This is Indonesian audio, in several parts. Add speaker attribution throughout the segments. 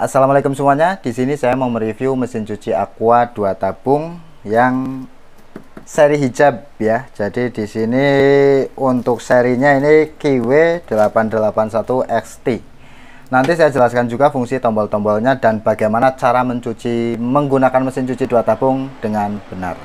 Speaker 1: Assalamualaikum semuanya. Di sini saya mau mereview mesin cuci Aqua 2 tabung yang seri hijab ya. Jadi di sini untuk serinya ini KW881XT. Nanti saya jelaskan juga fungsi tombol-tombolnya dan bagaimana cara mencuci menggunakan mesin cuci 2 tabung dengan benar.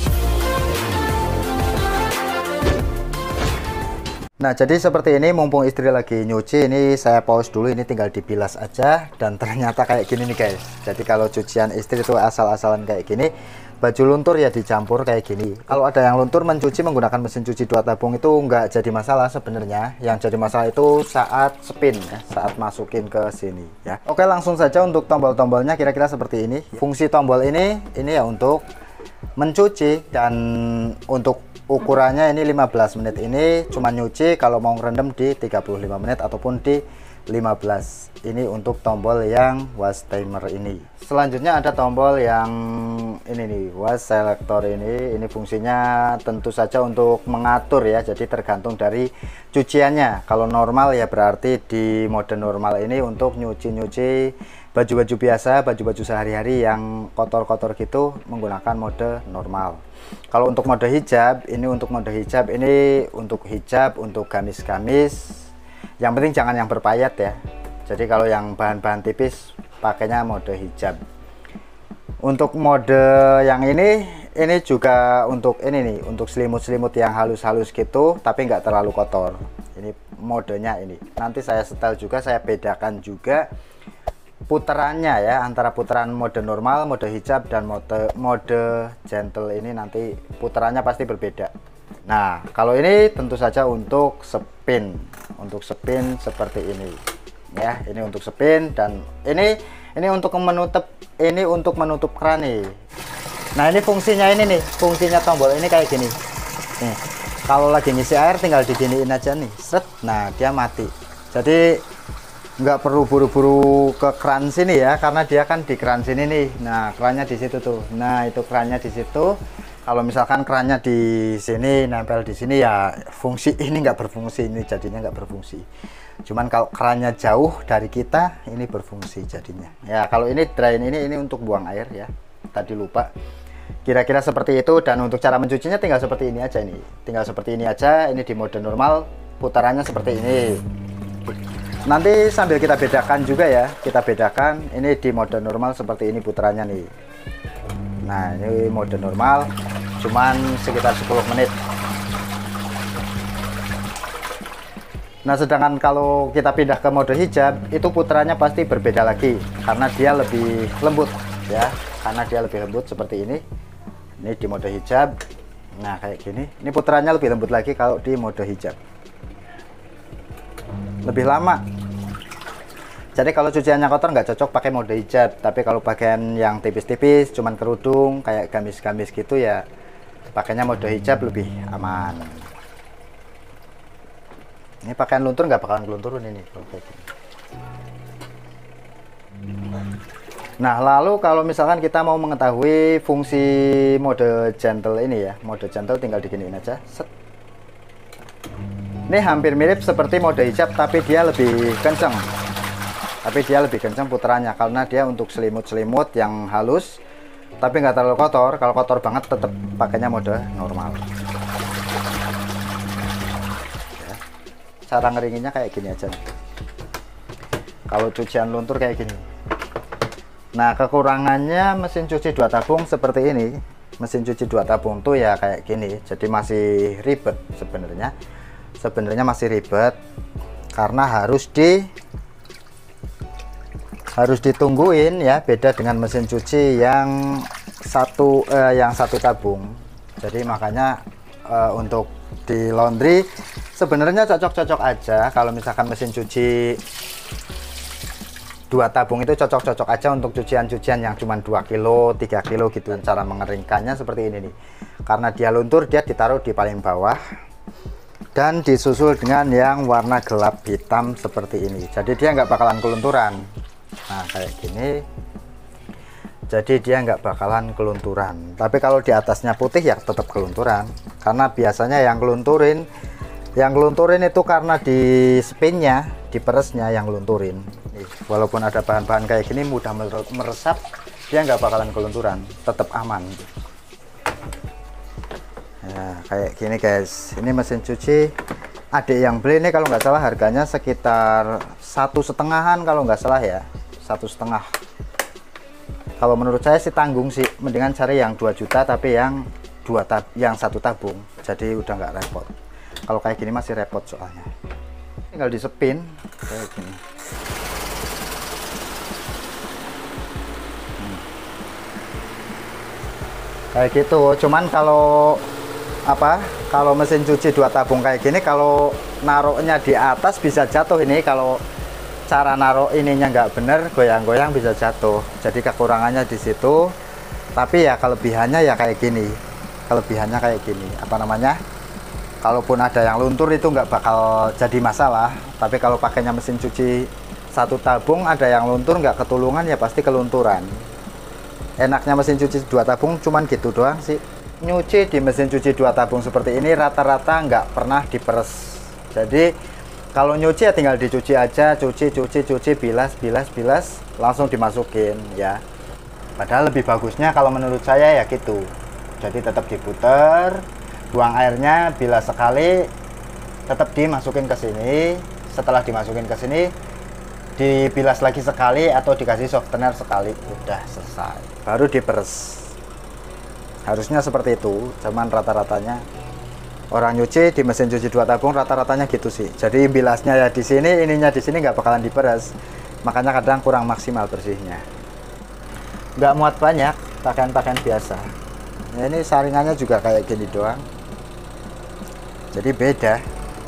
Speaker 1: Nah, jadi seperti ini, mumpung istri lagi nyuci, ini saya pause dulu, ini tinggal dibilas aja. Dan ternyata kayak gini nih guys. Jadi kalau cucian istri itu asal-asalan kayak gini, baju luntur ya dicampur kayak gini. Kalau ada yang luntur mencuci menggunakan mesin cuci 2 tabung itu nggak jadi masalah sebenarnya. Yang jadi masalah itu saat spin ya, saat masukin ke sini ya. Oke, langsung saja untuk tombol-tombolnya kira-kira seperti ini. Fungsi tombol ini ya untuk mencuci, dan untuk ukurannya ini 15 menit, ini cuma nyuci. Kalau mau ngerendam di 35 menit ataupun di 15. Ini untuk tombol yang wash timer ini. Selanjutnya ada tombol yang ini nih, wash selector ini fungsinya tentu saja untuk mengatur ya. Jadi tergantung dari cuciannya. Kalau normal ya berarti di mode normal ini untuk nyuci-nyuci baju-baju biasa, baju-baju sehari-hari yang kotor-kotor gitu menggunakan mode normal. Kalau untuk mode hijab, untuk hijab, untuk gamis-gamis. Yang penting jangan yang berpayat ya. Jadi kalau yang bahan-bahan tipis pakainya mode hijab. Untuk mode yang ini juga untuk ini nih, untuk selimut-selimut yang halus-halus gitu tapi nggak terlalu kotor. Ini modenya ini. Nanti saya setel juga, saya bedakan juga putarannya ya, antara putaran mode normal, mode hijab, dan mode gentle ini nanti putarannya pasti berbeda. Nah, kalau ini tentu saja untuk spin seperti ini ya. Ini untuk spin, dan ini untuk menutup keran nih. Nah, ini fungsinya fungsinya tombol ini kayak gini nih. Kalau lagi ngisi air tinggal diginiin aja nih, set. Nah, dia mati. Jadi nggak perlu buru-buru ke keran sini ya, karena dia kan di keran sini nih. Nah, kerannya di situ tuh. Nah, itu kerannya di situ. Kalau misalkan kerannya di sini, nempel di sini ya, fungsi ini nggak berfungsi, ini jadinya nggak berfungsi. Cuman kalau kerannya jauh dari kita, ini berfungsi jadinya. Ya, kalau ini drain ini untuk buang air ya. Tadi lupa. Kira-kira seperti itu. Dan untuk cara mencucinya tinggal seperti ini aja nih. Tinggal seperti ini aja. Ini di mode normal, putarannya seperti ini. Nanti sambil kita bedakan juga ya, kita bedakan ini di mode normal seperti ini putarannya nih. Nah, ini mode normal cuman sekitar 10 menit. Nah, sedangkan kalau kita pindah ke mode hijab itu putarannya pasti berbeda lagi, karena dia lebih lembut ya, karena dia lebih lembut seperti ini. Ini di mode hijab. Nah, kayak gini. Ini putarannya lebih lembut lagi kalau di mode hijab. Lebih lama. Jadi kalau cuciannya kotor nggak cocok pakai mode hijab, tapi kalau pakaian yang tipis-tipis cuman kerudung kayak gamis-gamis gitu ya pakainya mode hijab lebih aman. Ini pakaian luntur nggak bakalan kelunturun ini kalau kayak gini. Nah, lalu kalau misalkan kita mau mengetahui fungsi mode gentle ini ya, mode gentle tinggal diginiin aja, set. Ini hampir mirip seperti mode hijab, tapi dia lebih kencang. Putarannya, karena dia untuk selimut-selimut yang halus tapi nggak terlalu kotor. Kalau kotor banget tetap pakainya mode normal ya. Cara ngeringinnya kayak gini aja nih. Kalau cucian luntur kayak gini. Nah, kekurangannya mesin cuci 2 tabung seperti ini. Mesin cuci 2 tabung tuh ya kayak gini. Jadi masih ribet sebenarnya masih ribet karena harus ditungguin ya, beda dengan mesin cuci yang satu tabung. Jadi makanya untuk di laundry sebenarnya cocok-cocok aja. Kalau misalkan mesin cuci 2 tabung itu cocok-cocok aja untuk cucian-cucian yang cuma 2 kilo 3 kilo gitu. Dan cara mengeringkannya seperti ini nih, karena dia luntur dia ditaruh di paling bawah dan disusul dengan yang warna gelap hitam seperti ini. Jadi dia nggak bakalan kelunturan. Nah, kayak gini. Jadi dia nggak bakalan kelunturan. Tapi kalau di atasnya putih ya tetap kelunturan. Karena biasanya yang kelunturin itu karena di spinnya, di peresnya yang ngelunturin. walaupun ada bahan-bahan kayak gini mudah meresap, dia nggak bakalan kelunturan, tetap aman. Ya kayak gini guys, ini mesin cuci adik yang beli ini kalau nggak salah harganya sekitar 1,5-an kalau nggak salah ya, 1,5. Kalau menurut saya sih tanggung sih, mendingan cari yang 2 juta tapi yang satu tabung, jadi udah nggak repot. Kalau kayak gini masih repot soalnya, tinggal disepin kayak gini. Kayak gitu. Cuman kalau kalau mesin cuci 2 tabung kayak gini, kalau naruhnya di atas bisa jatuh. Ini kalau cara naruh ininya nggak bener, goyang-goyang bisa jatuh. Jadi kekurangannya di situ. Tapi ya kelebihannya ya kayak gini. Kelebihannya kayak gini. Kalaupun ada yang luntur itu nggak bakal jadi masalah. Tapi kalau pakainya mesin cuci 1 tabung, ada yang luntur nggak ketulungan ya pasti kelunturan. Enaknya mesin cuci 2 tabung cuman gitu doang sih. Nyuci di mesin cuci 2 tabung seperti ini rata-rata nggak pernah diperes. Jadi kalau nyuci ya tinggal dicuci aja, cuci, bilas, langsung dimasukin ya. Padahal lebih bagusnya kalau menurut saya ya gitu. Jadi tetap diputer, buang airnya, bilas sekali, tetap dimasukin ke sini. Setelah dimasukin ke sini, dibilas lagi sekali atau dikasih softener sekali, udah selesai. Baru diperes. Harusnya seperti itu, cuman rata-ratanya orang nyuci di mesin cuci 2 tabung rata-ratanya gitu sih. Jadi bilasnya ya di sini, ininya di sini nggak bakalan diperes. Makanya kadang kurang maksimal bersihnya. Nggak muat banyak, pakaian-pakaian biasa. Nah, ini saringannya juga kayak gini doang. Jadi beda.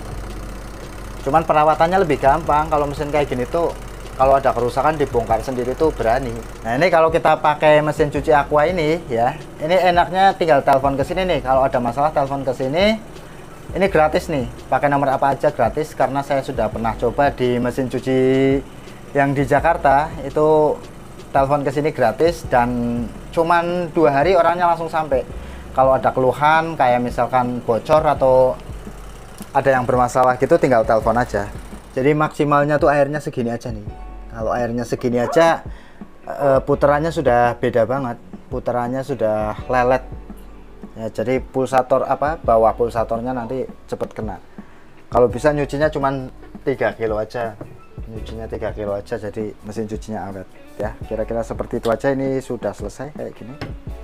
Speaker 1: Cuman perawatannya lebih gampang. Kalau mesin kayak gini tuh kalau ada kerusakan dibongkar sendiri tuh berani. Nah ini kalau kita pakai mesin cuci Aqua ini ya, ini enaknya tinggal telepon ke sini nih. Kalau ada masalah telepon ke sini. Ini gratis nih. Pakai nomor apa aja gratis, karena saya sudah pernah coba di mesin cuci yang di Jakarta itu telepon ke sini gratis dan cuman 2 hari orangnya langsung sampai. Kalau ada keluhan kayak misalkan bocor atau ada yang bermasalah gitu, tinggal telepon aja. Jadi maksimalnya tuh airnya segini aja nih. Kalau airnya segini aja, putarannya sudah beda banget. Putarannya sudah lelet. Ya, jadi pulsator bawah pulsatornya nanti cepet kena. Kalau bisa nyucinya cuma 3 kilo aja. Nyucinya 3 kilo aja, jadi mesin cucinya awet. Ya, kira-kira seperti itu aja. Ini sudah selesai kayak gini.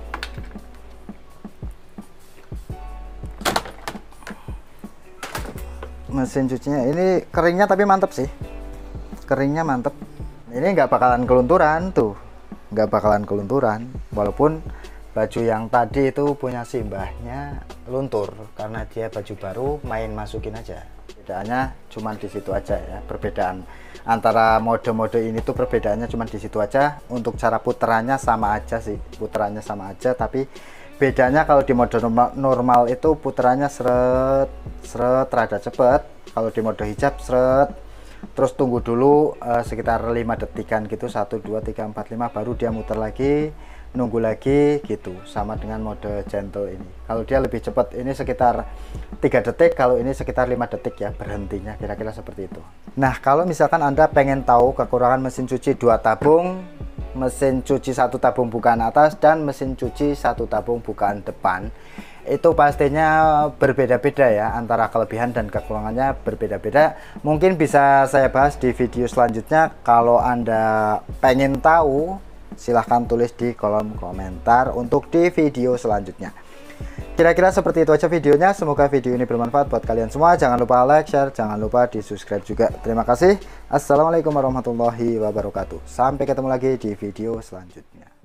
Speaker 1: Mesin cucinya ini keringnya tapi mantep sih. Keringnya mantep. Ini nggak bakalan kelunturan tuh, nggak bakalan kelunturan. Walaupun baju yang tadi itu punya simbahnya luntur karena dia baju baru, main masukin aja. Perbedaannya cuma di situ aja ya. Perbedaan antara mode-mode ini tuh perbedaannya cuma di situ aja. Untuk cara puterannya sama aja sih, puterannya sama aja. Tapi bedanya kalau di mode normal itu puterannya seret rada cepet. Kalau di mode hijab seret, terus tunggu dulu sekitar 5 detikan gitu, 1 2 3 4 5, baru dia muter lagi, nunggu lagi gitu. Sama dengan mode gentle ini. Kalau dia lebih cepat, ini sekitar 3 detik, kalau ini sekitar 5 detik ya berhentinya, kira-kira seperti itu. Nah kalau misalkan Anda pengen tahu kekurangan mesin cuci 2 tabung, mesin cuci 1 tabung bukaan atas, dan mesin cuci 1 tabung bukaan depan, itu pastinya berbeda-beda ya, antara kelebihan dan kekurangannya berbeda-beda. Mungkin bisa saya bahas di video selanjutnya. Kalau Anda pengen tahu, silahkan tulis di kolom komentar untuk di video selanjutnya. Kira-kira seperti itu aja videonya. Semoga video ini bermanfaat buat kalian semua. Jangan lupa like, share, jangan lupa di subscribe juga. Terima kasih. Assalamualaikum warahmatullahi wabarakatuh. Sampai ketemu lagi di video selanjutnya.